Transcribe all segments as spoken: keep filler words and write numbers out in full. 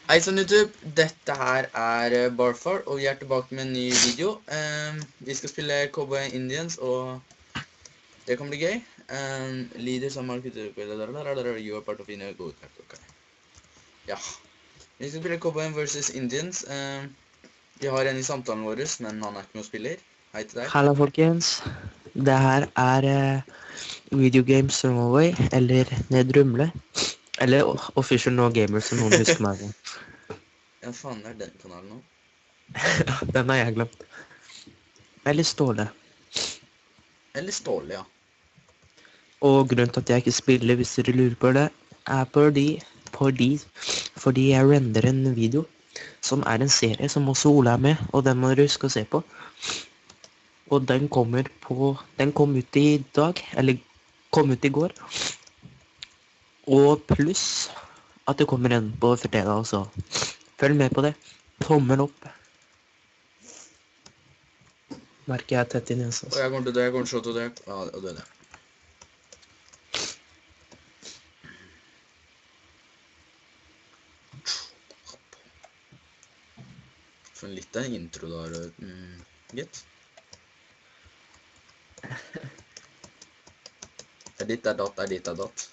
Hei sann YouTube, dette her er eh, Barfar, og vi er tilbake med en ny video. Ehm, vi skal spille Cowboy Indians, og det kan bli gøy. Um, Leader som har kuttet you are part of in a good card, ok. Ja. Vi skal spille Cowboy versus Indians. Ehm, vi har en i samtalen vår, men han er ikke noen spiller. Hei til deg. Hallo folkens, det her er uh, Video Games Norway, eller Nedrumle, eller Official No Gamer som noen husker meg på. Ja, faen, det er den kanalen nå. Den har jeg glemt. Eller Ståle. Eller Ståle, ja. Og grunnen til at jeg ikke spiller, hvis dere lurer på det, er fordi, fordi, fordi jeg render en video, som er en serie som også Ola er med, og den må dere huske å se på. Og den kommer på, den kom ut i dag, eller kom ut i går. Og pluss at det kommer en på fredag også. Følg med på det. Tommel opp. Merker jeg tett inn i oss. Og jeg kommer til å dø, jeg kommer til å dø. Ja, og dø det. For litt av en intro da, mm, gitt. Er ditt er datt, er ditt er datt.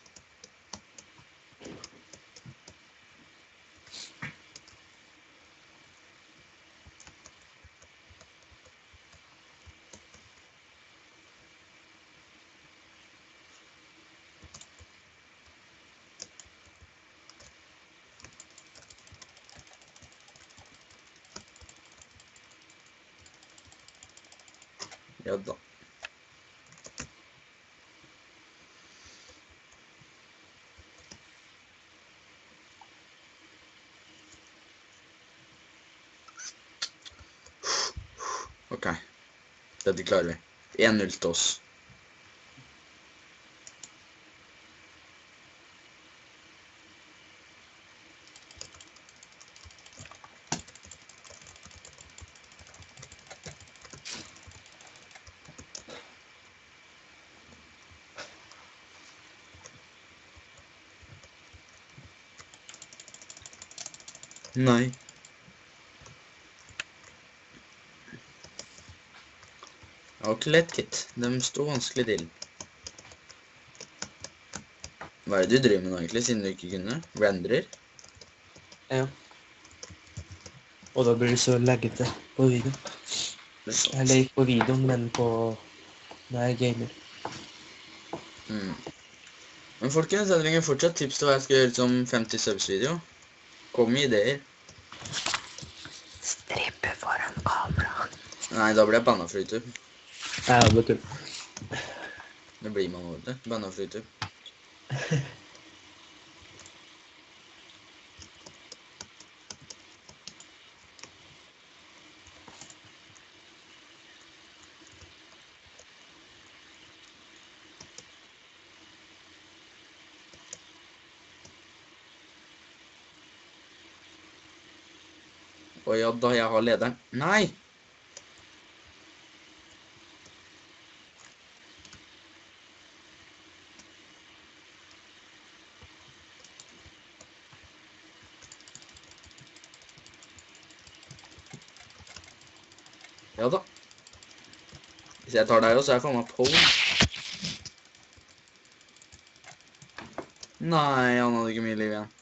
Ja da. Ok. Dette klarer vi. en null til oss. Nei. Jeg har ikke lett, Kit. De står vanskelig til. Hva er det du driver med nå egentlig, siden du ikke kunne? Renderer? Ja. Og da blir det så laggete på videoen. Eller ikke på videoen, men på når jeg gamer. Mm. Men folkens, jeg trenger fortsatt tips til hva jeg skal gjøre som femti subs video. Kom med ideer. Strippe foran kamera. Nei, da blir jeg bannet fra YouTube. Ja, vet du. Det blir man over det. Bannet fra YouTube. Å ja da, jeg har lederen. Nei! Ja da. Hvis jeg tar deg også, så er jeg faen meg pole. Nei, han hadde ikke mye liv igjen.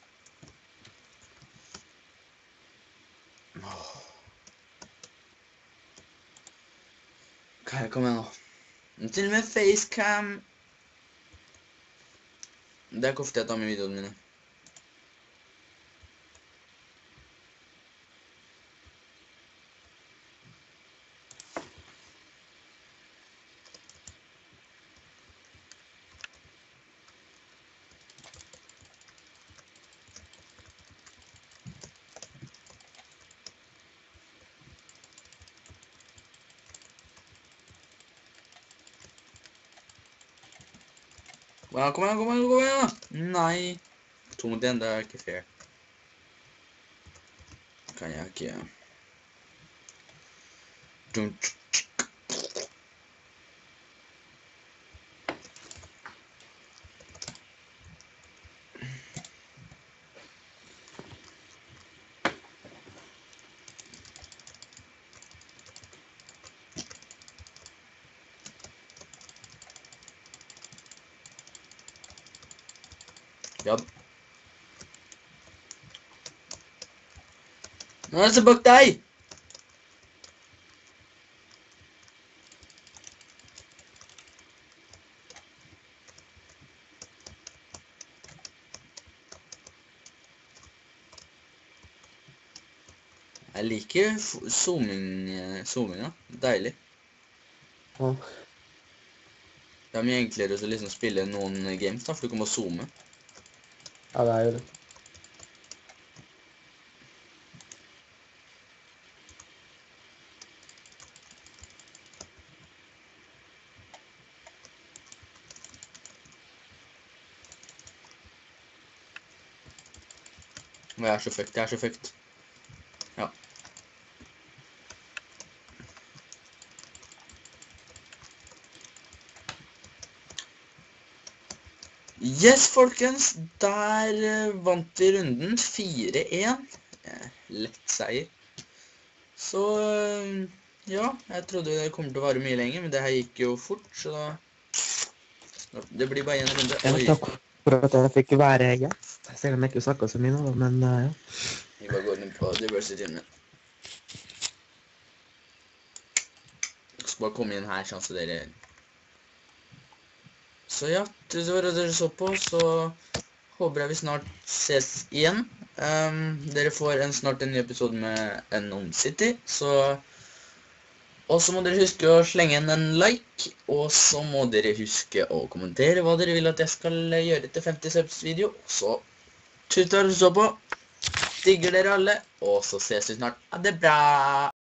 Ok, kom igjen nå. Til og med facecam. Det er ikke ofte jeg tar med videoene mine. Ja, kom igjen, kom igjen, kom igjen! Nei. To mot en, det er ikke fair. Kan jeg ikke... Ja. Nå er det så bak deg! Jeg liker zooming, zoominga. Deilig. Ja. Det er mye enklere å liksom spille noen games da, for du kan bare zoome. Ja, det er jo det. Og jeg er så fucked, jeg er så fucked. Ja. Yes, folkens, der eh, vant vi runden fire en. Eh, lett seier. Så, eh, ja, jeg trodde det kommer til å vare mye lenger, men det her gikk jo fort, så da... Det blir bare en runde. Jeg Oi. takk for at jeg fikk være gjest, selv om jeg ikke snakket så mye nå, men uh, ja. Vi bare går inn på diversity-ene. Jeg skal bare komme inn her, sånn så dere... Så ja, tusen for at dere så på, så håper jeg vi snart ses igjen. Um, dere får en, snart en ny episode med Unknown City, så... Og så må dere huske å slenge inn en like, og så må dere huske å kommentere hva dere vil at jeg skal gjøre til femti subs video. Så tusen takk for at dere så på, digger dere alle, og så ses vi snart. Ha det bra!